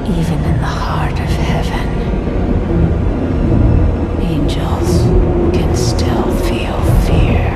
Even in the heart of heaven, angels can still feel fear.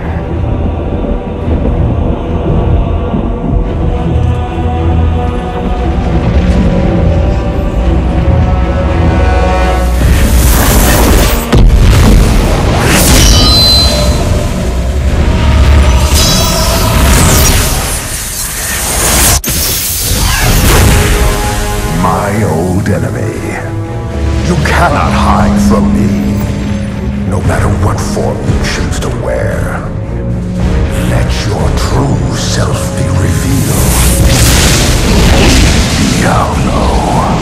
My old enemy. You cannot hide from me, no matter what form you choose to wear. Let your true self be revealed. Diablo.